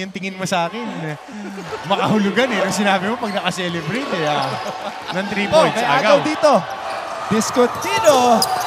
yung tingin mo sa akin. Makahulugan eh. Nung sinabi mo pag naka-celebrate eh. Ng 3 points. Agaw dito. Discutino.